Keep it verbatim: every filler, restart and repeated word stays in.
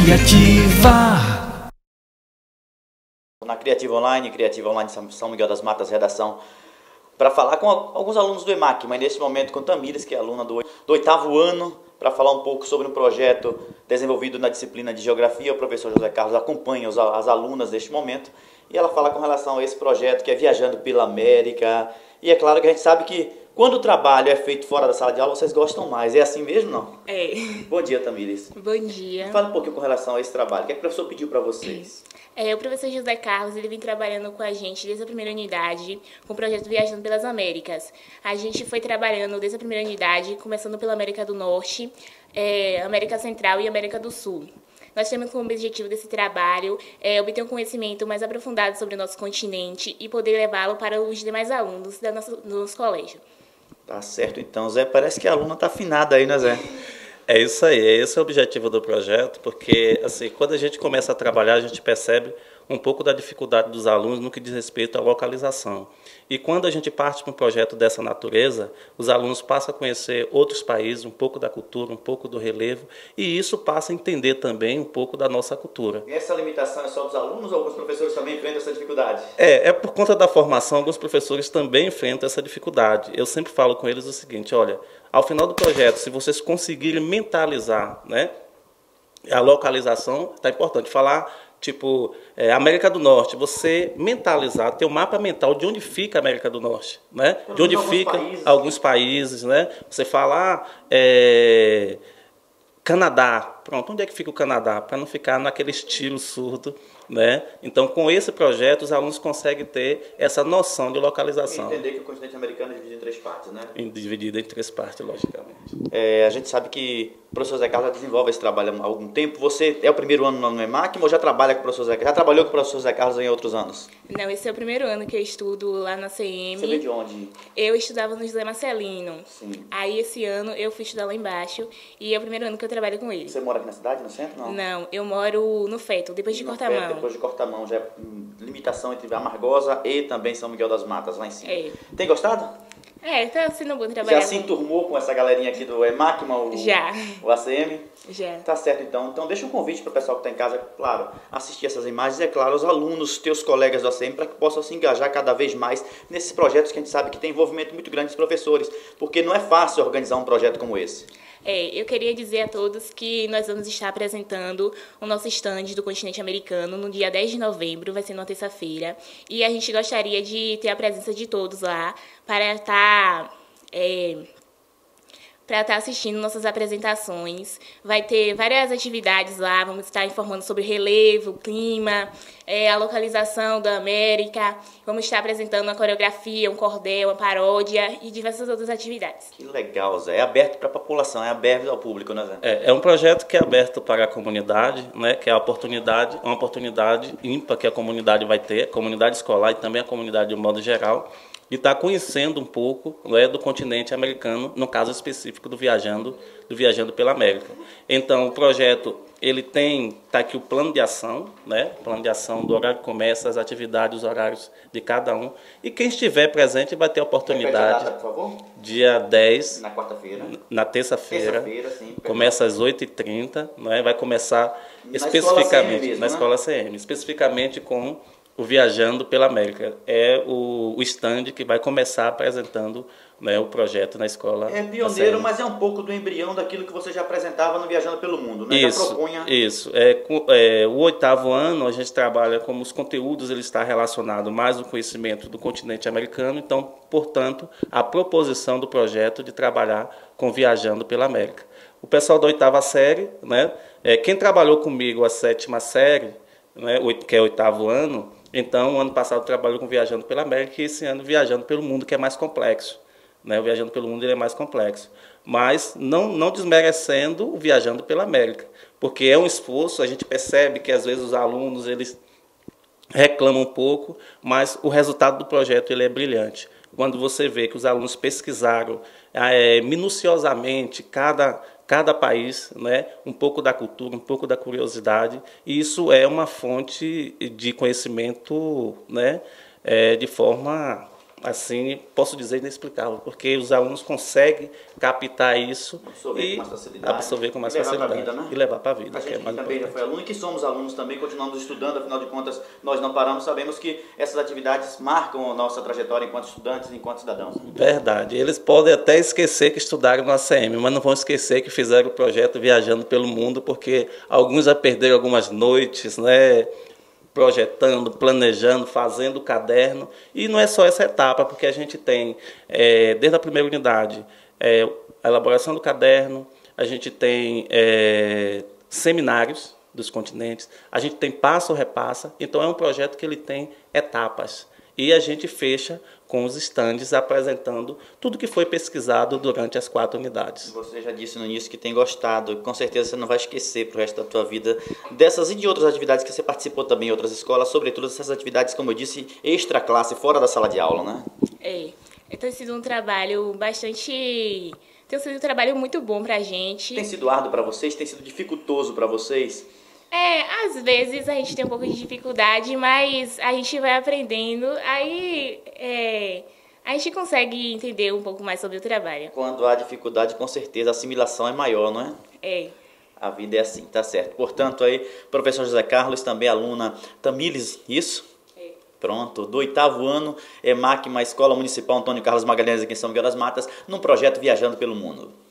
Criativa. Na Criativa Online, Criativa Online São Miguel das Matas, redação, para falar com alguns alunos do EMAC, mas nesse momento com Tamires, que é aluna do, do oitavo ano, para falar um pouco sobre um projeto desenvolvido na disciplina de Geografia. O professor José Carlos acompanha os, as alunas neste momento e ela fala com relação a esse projeto que é Viajando pela América. E é claro que a gente sabe que quando o trabalho é feito fora da sala de aula, vocês gostam mais. É assim mesmo, não? É. Bom dia, Tamires. Bom dia. Fala um pouquinho com relação a esse trabalho. O que é que o professor pediu para vocês? É, o professor José Carlos, ele vem trabalhando com a gente desde a primeira unidade, com o projeto Viajando pelas Américas. A gente foi trabalhando desde a primeira unidade, começando pela América do Norte, é, América Central e América do Sul. Nós temos como objetivo desse trabalho é, obter um conhecimento mais aprofundado sobre o nosso continente e poder levá-lo para os demais alunos da nossa, do nosso colégio. Tá certo, então, Zé. Parece que a aluna tá afinada aí, né, Zé? É isso aí, esse é o objetivo do projeto, porque assim, quando a gente começa a trabalhar, a gente percebe um pouco da dificuldade dos alunos no que diz respeito à localização. E quando a gente parte para um projeto dessa natureza, os alunos passam a conhecer outros países, um pouco da cultura, um pouco do relevo, e isso passa a entender também um pouco da nossa cultura. E essa limitação é só dos alunos ou alguns professores também enfrentam essa dificuldade? É, é por conta da formação, alguns professores também enfrentam essa dificuldade. Eu sempre falo com eles o seguinte, olha, ao final do projeto, se vocês conseguirem mentalizar, né, a localização, está importante falar. Tipo, é, América do Norte, você mentalizar, ter um mapa mental de onde fica a América do Norte, né? De onde fica países. alguns países, né? Você falar é, Canadá, pronto, onde é que fica o Canadá? Para não ficar naquele estilo surdo, né? Então, com esse projeto, os alunos conseguem ter essa noção de localização. E entender que o continente americano é dividido em três partes, né? Dividido em três partes, logicamente. É, a gente sabe que o professor Zé Carlos já desenvolve esse trabalho há algum tempo. Você é o primeiro ano no EMAC ou já trabalha com o professor Zé Carlos? Já trabalhou com o professor Zé Carlos em outros anos? Não, esse é o primeiro ano que eu estudo lá na C M. Você veio de onde? Eu estudava no José Marcelino. Sim. Aí esse ano eu fui estudar lá embaixo e é o primeiro ano que eu trabalho com ele. Você mora aqui na cidade, no centro? Não, Não, eu moro no Feto, depois de No Cortamão. Feto, depois de Cortamão, já é hum, limitação entre Amargosa e também São Miguel das Matas, lá em cima. É. Tem gostado? É, tá sendo bom trabalhar. Já se com- enturmou com essa galerinha aqui do EMAC, o, Já. o A C M? Já. Tá certo, então. Então deixa um convite para o pessoal que está em casa, claro, assistir essas imagens e, é claro, os alunos, teus colegas do A C M, para que possam se engajar cada vez mais nesses projetos que a gente sabe que tem envolvimento muito grande dos professores, porque não é fácil organizar um projeto como esse. É, eu queria dizer a todos que nós vamos estar apresentando o nosso stand do continente americano no dia dez de novembro, vai ser numa terça-feira, e a gente gostaria de ter a presença de todos lá para estar... É, para estar assistindo nossas apresentações. Vai ter várias atividades lá, vamos estar informando sobre o relevo, o clima, é, a localização da América, vamos estar apresentando uma coreografia, um cordel, uma paródia e diversas outras atividades. Que legal, Zé. É aberto para a população, é aberto ao público, né, Zé? É, é um projeto que é aberto para a comunidade, né, que é a oportunidade, uma oportunidade ímpar que a comunidade vai ter, a comunidade escolar e também a comunidade de um modo geral, e está conhecendo um pouco, né, do continente americano, no caso específico do Viajando, do Viajando pela América. Então, o projeto, ele tem, está aqui o plano de ação, né, plano de ação do horário que começa, as atividades, os horários de cada um, e quem estiver presente vai ter a oportunidade, Repete a data, por favor. dia dez, Na quarta-feira. na terça-feira, Terça-feira, sim. começa às oito e trinta, né, vai começar Na especificamente, escola C M mesmo, na né? escola C M, especificamente com o Viajando pela América. É o, o stand que vai começar apresentando, né, o projeto na escola. É pioneiro, mas é um pouco do embrião daquilo que você já apresentava no Viajando pelo Mundo, né? Isso, já propunha... isso. É, com- é, o oitavo ano a gente trabalha como os conteúdos, ele está relacionado mais ao conhecimento do continente americano, então, portanto, a proposição do projeto de trabalhar com Viajando pela América. O pessoal da oitava série, né, é, quem trabalhou comigo a sétima série, né, oito- que é o oitavo ano, então, o ano passado trabalhou com Viajando pela América e esse ano Viajando pelo Mundo, que é mais complexo. Né? O Viajando pelo Mundo ele é mais complexo. Mas não, não desmerecendo o Viajando pela América, porque é um esforço, a gente percebe que às vezes os alunos eles reclamam um pouco, mas o resultado do projeto ele é brilhante. Quando você vê que os alunos pesquisaram é, minuciosamente cada, cada país, né, um pouco da cultura, um pouco da curiosidade, e isso é uma fonte de conhecimento, né, é, de forma assim, posso dizer inexplicável, porque os alunos conseguem captar isso absorver e com mais facilidade, absorver com mais e levar facilidade pra vida, né? e levar para a vida. A gente que é mais também já importante. foi aluno e que somos alunos também, continuamos estudando, afinal de contas, nós não paramos, sabemos que essas atividades marcam a nossa trajetória enquanto estudantes e enquanto cidadãos. Verdade. Eles podem até esquecer que estudaram no A C M, mas não vão esquecer que fizeram o projeto viajando pelo mundo, porque alguns já perderam algumas noites, né? Projetando, planejando, fazendo o caderno. E não é só essa etapa, porque a gente tem, é, desde a primeira unidade, é, a elaboração do caderno, a gente tem é, seminários dos continentes, a gente tem passo ou repassa, então é um projeto que ele tem etapas. E a gente fecha com os estandes apresentando tudo que foi pesquisado durante as quatro unidades. Você já disse no início que tem gostado, com certeza você não vai esquecer para o resto da tua vida dessas e de outras atividades que você participou também em outras escolas, sobretudo essas atividades, como eu disse, extra classe, fora da sala de aula, né? É, tem sido um trabalho bastante... Tem sido um trabalho muito bom pra gente. Tem sido árduo para vocês? Tem sido dificultoso para vocês? É, às vezes a gente tem um pouco de dificuldade, mas a gente vai aprendendo, aí é, a gente consegue entender um pouco mais sobre o trabalho. Quando há dificuldade, com certeza a assimilação é maior, não é? É. A vida é assim, tá certo. Portanto, aí, professor José Carlos, também aluna Tamires, isso? É. Pronto, do oitavo ano, EMAC, uma escola municipal Antônio Carlos Magalhães aqui em São Miguel das Matas, num projeto Viajando pelo Mundo.